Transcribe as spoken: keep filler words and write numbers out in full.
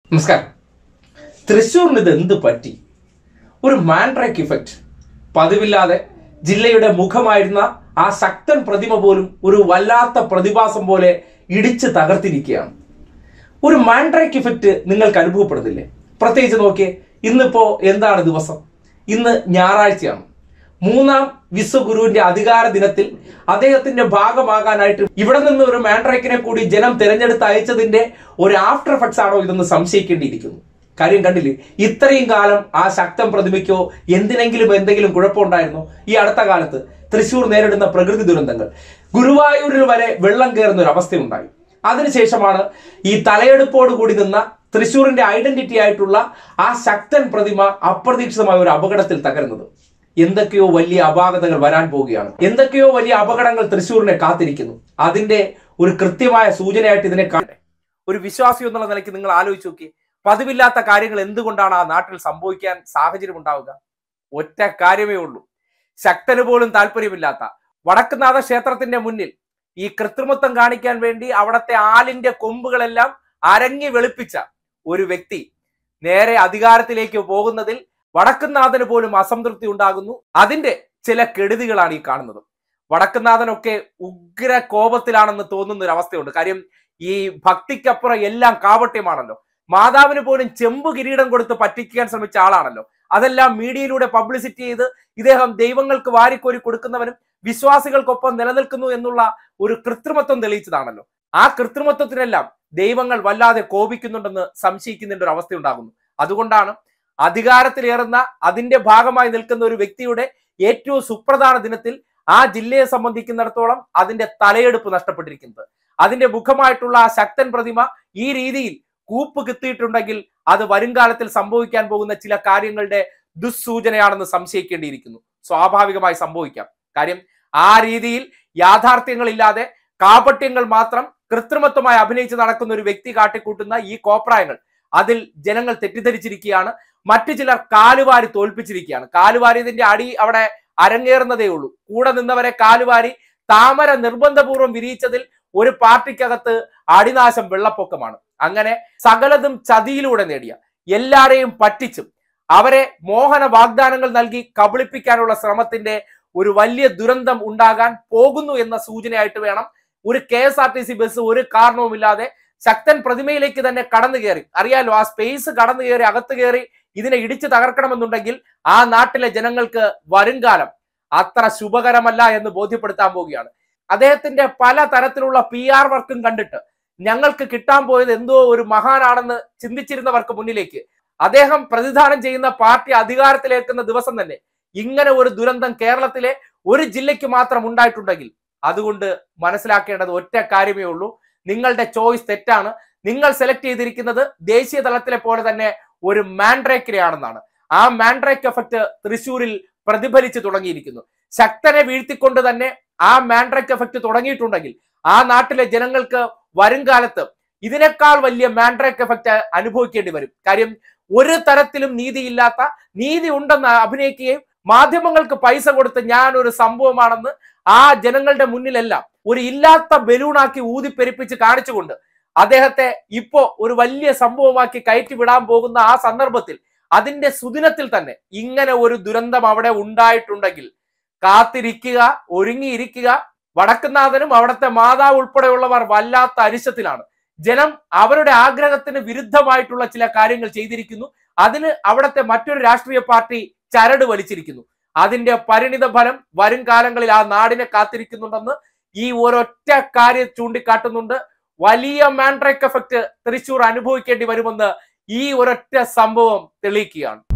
നമസ്കാരം. തൃശ്ശൂരിന് ഇത് എന്ത് പറ്റി? ഒരു മാൻഡ്രേക്ക് ഇഫക്റ്റ്. പതിവില്ലാതെ ജില്ലയുടെ മുഖമായിരുന്ന ആ ശക്തൻ പ്രതിമ പോലും ഒരു വല്ലാത്ത പ്രതിഭാസം പോലെ ഇടിച്ച് തകർത്തിരിക്കുകയാണ്. ഒരു മാൻഡ്രേക്ക് ഇഫക്റ്റ് നിങ്ങൾക്ക് അനുഭവപ്പെടുന്നില്ലേ? പ്രത്യേകിച്ച് നോക്കിയേ, ഇന്നിപ്പോ എന്താണ് ദിവസം? ഇന്ന് ഞായറാഴ്ചയാണ്. മൂന്നാം വിശ്വഗുരുവിന്റെ അധികാര ദിനത്തിൽ അദ്ദേഹത്തിന്റെ ഭാഗമാകാനായിട്ട് ഇവിടെ നിന്ന് ഒരു മാൻഡ്രേക്കിനെ കൂടി ജനം തിരഞ്ഞെടുത്ത് അയച്ചതിന്റെ ഒരു ആഫ്റ്റർ എഫക്ട്സ് ആണോ ഇതെന്ന് സംശയിക്കേണ്ടിയിരിക്കുന്നു. കാര്യം കണ്ടില്ലേ, ഇത്രയും കാലം ആ ശക്തൻ പ്രതിമയ്ക്കോ എന്തിനെങ്കിലും എന്തെങ്കിലും കുഴപ്പമുണ്ടായിരുന്നോ? ഈ അടുത്ത കാലത്ത് തൃശ്ശൂർ നേരിടുന്ന പ്രകൃതി ദുരന്തങ്ങൾ, ഗുരുവായൂരിൽ വരെ വെള്ളം കയറുന്ന ഒരു അവസ്ഥയുണ്ടായി. അതിനുശേഷമാണ് ഈ തലയെടുപ്പോട് കൂടി നിന്ന തൃശ്ശൂരിന്റെ ഐഡന്റിറ്റി ആയിട്ടുള്ള ആ ശക്തൻ പ്രതിമ അപ്രതീക്ഷിതമായ ഒരു അപകടത്തിൽ തകരുന്നത്. എന്തൊക്കെയോ വലിയ അപാകതകൾ വരാൻ പോവുകയാണ്. എന്തൊക്കെയോ വലിയ അപകടങ്ങൾ തൃശ്ശൂരിനെ കാത്തിരിക്കുന്നു. അതിന്റെ ഒരു കൃത്യമായ സൂചനയായിട്ട് ഇതിനെ കാണട്ടെ. ഒരു വിശ്വാസി എന്നുള്ള നിലയ്ക്ക് നിങ്ങൾ ആലോചിച്ച് നോക്കി, പതിവില്ലാത്ത കാര്യങ്ങൾ എന്തുകൊണ്ടാണ് ആ നാട്ടിൽ സംഭവിക്കാൻ സാഹചര്യം ഉണ്ടാവുക? ഒറ്റ കാര്യമേ ഉള്ളൂ. ശക്തന് പോലും താല്പര്യമില്ലാത്ത വടക്കുന്നാഥ ക്ഷേത്രത്തിന്റെ മുന്നിൽ ഈ കൃത്രിമത്വം കാണിക്കാൻ വേണ്ടി അവിടത്തെ ആലിന്റെ കൊമ്പുകളെല്ലാം അരങ്ങി വെളുപ്പിച്ച ഒരു വ്യക്തി നേരെ അധികാരത്തിലേക്ക് പോകുന്നതിൽ വടക്കുന്നാഥന് പോലും അസംതൃപ്തി ഉണ്ടാകുന്നു. അതിന്റെ ചില കെടുതികളാണ് ഈ കാണുന്നത്. വടക്കുന്നാഥനൊക്കെ ഉഗ്ര കോപത്തിലാണെന്ന് തോന്നുന്ന ഒരു അവസ്ഥയുണ്ട്. കാര്യം ഈ ഭക്തിക്കപ്പുറം എല്ലാം കാപട്യമാണല്ലോ. മാതാവിന് പോലും ചെമ്പ് കിരീടം കൊടുത്ത് പറ്റിക്കാൻ ശ്രമിച്ച ആളാണല്ലോ. അതെല്ലാം മീഡിയയിലൂടെ പബ്ലിസിറ്റി ചെയ്ത് ഇദ്ദേഹം ദൈവങ്ങൾക്ക് വാരിക്കോരി കൊടുക്കുന്നവനും വിശ്വാസികൾക്കൊപ്പം നിലനിൽക്കുന്നു എന്നുള്ള ഒരു കൃത്രിമത്വം തെളിയിച്ചതാണല്ലോ. ആ കൃത്രിമത്വത്തിനെല്ലാം ദൈവങ്ങൾ വല്ലാതെ കോപിക്കുന്നുണ്ടെന്ന് സംശയിക്കുന്നതിന്റെ ഒരു അവസ്ഥ ഉണ്ടാകുന്നു. അതുകൊണ്ടാണ് അധികാരത്തിലേറുന്ന അതിന്റെ ഭാഗമായി നിൽക്കുന്ന ഒരു വ്യക്തിയുടെ ഏറ്റവും സുപ്രധാന ദിനത്തിൽ ആ ജില്ലയെ സംബന്ധിക്കുന്നിടത്തോളം അതിന്റെ തലയെടുപ്പ് നഷ്ടപ്പെട്ടിരിക്കുന്നത്. അതിന്റെ മുഖമായിട്ടുള്ള ആ ശക്തൻ പ്രതിമ ഈ രീതിയിൽ കൂപ്പ് കിത്തിയിട്ടുണ്ടെങ്കിൽ അത് വരുംകാലത്തിൽ സംഭവിക്കാൻ പോകുന്ന ചില കാര്യങ്ങളുടെ ദുസ്സൂചനയാണെന്ന് സംശയിക്കേണ്ടിയിരിക്കുന്നു. സ്വാഭാവികമായി സംഭവിക്കാം. കാര്യം ആ രീതിയിൽ യാഥാർത്ഥ്യങ്ങളില്ലാതെ കാപട്യങ്ങൾ മാത്രം കൃത്രിമത്വമായി അഭിനയിച്ച് നടക്കുന്ന ഒരു വ്യക്തി കാട്ടിക്കൂട്ടുന്ന ഈ കോപ്രായങ്ങൾ അതിൽ ജനങ്ങൾ തെറ്റിദ്ധരിച്ചിരിക്കുകയാണ്. മറ്റു ചിലർ കാലുവാരി തോൽപ്പിച്ചിരിക്കുകയാണ്. കാലുവാരിയതിന്റെ അടി അവിടെ അരങ്ങേറുന്നതേ ഉള്ളൂ. കൂടെ നിന്നവരെ കാലുവാരി താമര നിർബന്ധപൂർവ്വം വിരിയിച്ചതിൽ ഒരു പാർട്ടിക്കകത്ത് അടിനാശം വെള്ളപ്പൊക്കമാണ്. അങ്ങനെ സകലതും ചതിയിലൂടെ നേടിയ എല്ലാരെയും പറ്റിച്ചും അവരെ മോഹന വാഗ്ദാനങ്ങൾ നൽകി കബളിപ്പിക്കാനുള്ള ശ്രമത്തിന്റെ ഒരു വലിയ ദുരന്തം ഉണ്ടാകാൻ പോകുന്നു എന്ന സൂചനയായിട്ട് വേണം ഒരു K S R T C bus ഒരു കാരണവുമില്ലാതെ ശക്തൻ പ്രതിമയിലേക്ക് തന്നെ കടന്നു കയറി. അറിയാലോ, ആ സ്പേസ് കടന്നു കയറി അകത്ത് കയറി ഇതിനെ ഇടിച്ചു തകർക്കണമെന്നുണ്ടെങ്കിൽ ആ നാട്ടിലെ ജനങ്ങൾക്ക് വരുംകാലം അത്ര ശുഭകരമല്ല എന്ന് ബോധ്യപ്പെടുത്താൻ പോവുകയാണ്. അദ്ദേഹത്തിന്റെ പല തരത്തിലുള്ള പി ആർ വർക്കും കണ്ടിട്ട് ഞങ്ങൾക്ക് കിട്ടാൻ പോയത് എന്തോ ഒരു മഹാനാണെന്ന് ചിന്തിച്ചിരുന്നവർക്ക് മുന്നിലേക്ക് അദ്ദേഹം പ്രതിദാനം ചെയ്യുന്ന പാർട്ടി അധികാരത്തിലേക്കുന്ന ദിവസം തന്നെ ഇങ്ങനെ ഒരു ദുരന്തം കേരളത്തിലെ ഒരു ജില്ലയ്ക്ക് മാത്രം ഉണ്ടായിട്ടുണ്ടെങ്കിൽ അതുകൊണ്ട് മനസ്സിലാക്കേണ്ടത് ഒറ്റ കാര്യമേ ഉള്ളൂ. നിങ്ങളുടെ ചോയ്സ് തെറ്റാണ്. നിങ്ങൾ സെലക്ട് ചെയ്തിരിക്കുന്നത് ദേശീയ തലത്തിലെ പോലെ തന്നെ ഒരു മാൻഡ്രേക്കിനെയാണെന്നാണ്. ആ മാൻഡ്രേക്ക് എഫക്ട് തൃശ്ശൂരിൽ പ്രതിഫലിച്ചു തുടങ്ങിയിരിക്കുന്നു. ശക്തനെ വീഴ്ത്തിക്കൊണ്ട് തന്നെ ആ മാൻഡ്രേക്ക് എഫക്ട് തുടങ്ങിയിട്ടുണ്ടെങ്കിൽ ആ നാട്ടിലെ ജനങ്ങൾക്ക് വരുംകാലത്ത് ഇതിനേക്കാൾ വലിയ മാൻഡ്രേക്ക് എഫക്ട് അനുഭവിക്കേണ്ടി വരും. കാര്യം ഒരു തരത്തിലും നീതിയില്ലാത്ത, നീതി ഉണ്ടെന്ന് അഭിനയിക്കുകയും മാധ്യമങ്ങൾക്ക് പൈസ കൊടുത്ത് ഞാൻ ഒരു സംഭവമാണെന്ന് ആ ജനങ്ങളുടെ മുന്നിലെല്ലാം ഒരു ഇല്ലാത്ത ബലൂണാക്കി ഊതിപ്പെരിപ്പിച്ച് കാണിച്ചുകൊണ്ട് അദ്ദേഹത്തെ ഇപ്പോ ഒരു വലിയ സംഭവമാക്കി കയറ്റി വിടാൻ പോകുന്ന ആ സന്ദർഭത്തിൽ അതിന്റെ സുദിനത്തിൽ തന്നെ ഇങ്ങനെ ഒരു ദുരന്തം അവിടെ ഉണ്ടായിട്ടുണ്ടെങ്കിൽ കാത്തിരിക്കുക, ഒരുങ്ങിയിരിക്കുക. വടക്കുന്നാഥനും അവിടുത്തെ മാതാവ് ഉൾപ്പെടെയുള്ളവർ വല്ലാത്ത അരിശത്തിലാണ്. ജനം അവരുടെ ആഗ്രഹത്തിന് വിരുദ്ധമായിട്ടുള്ള ചില കാര്യങ്ങൾ ചെയ്തിരിക്കുന്നു. അതിന് അവിടുത്തെ മറ്റൊരു രാഷ്ട്രീയ പാർട്ടി ചരട് വലിച്ചിരിക്കുന്നു. അതിന്റെ പരിണിത ഫലം വരും കാലങ്ങളിൽ ആ നാടിനെ കാത്തിരിക്കുന്നുണ്ടെന്ന് ഈ ഒരൊറ്റ കാര്യം ചൂണ്ടിക്കാട്ടുന്നുണ്ട്. വലിയ മാൻഡ്രേക്ക് എഫക്ട് തൃശ്ശൂർ അനുഭവിക്കേണ്ടി വരുമെന്ന് ഈ ഒരൊറ്റ സംഭവം തെളിയിക്കുകയാണ്.